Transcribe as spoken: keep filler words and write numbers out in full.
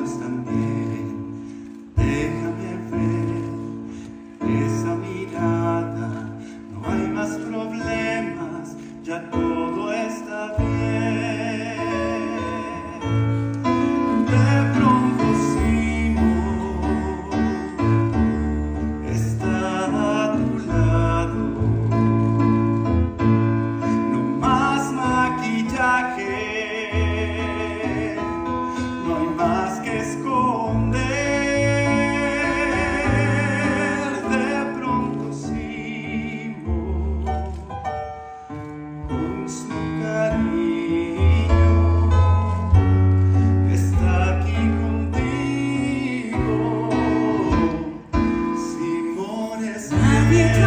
Dios también. Déjame ver esa mirada, no hay más problemas, ya todo está bien. De pronto Simón está a tu lado, no más maquillaje, no hay más que esconder. De pronto Simón, con su cariño, está aquí contigo. Simón es bien.